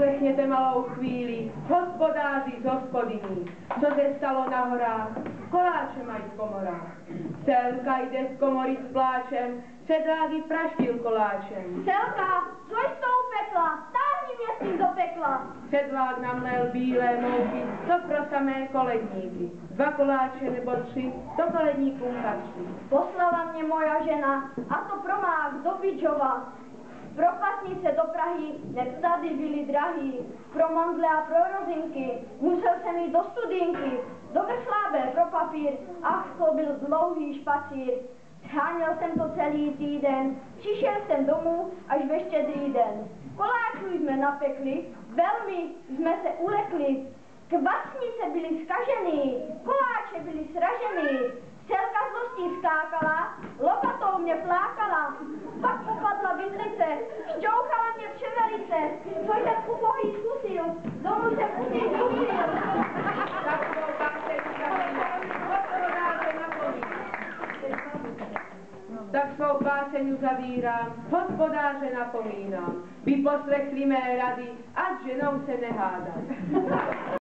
poslechněte malou chvíli, hospodáři z hospodyní, co se stalo na horách, koláče mají v komorách. Selka jde z komory s pláčem, sedláky praštil koláčem. Selka, co jsi to upekla? Táhni mě s tím do pekla. Sedlák namlel bílé mouky, to pro samé koledníky. 2 koláče nebo 3, do koledníkům patří. Poslala mě moja žena, a to pro mák do Bičova. Pro pasnice do Prahy, neb tady byly drahý. Pro mandle a pro rozinky, musel jsem jít do studinky. Do Vrslábe pro papír, ach, to byl dlouhý špacír. Sháněl jsem to celý týden, přišel jsem domů až ve Štědrý den. Koláčů jsme napekli, velmi jsme se ulekli. Kvasnice byly zkažený, koláče byly sražený. Selka zlostí skákala, lopatou mě flákala. Pak upadla vidlice, šťouchala mě převelice. Co jsem ubohý zkusil, domů jsem utěk dusil. Tak svou báseň uzavírám, hospodáře napomínám. Vyposlechli mé rady, ať ženou se nehádám.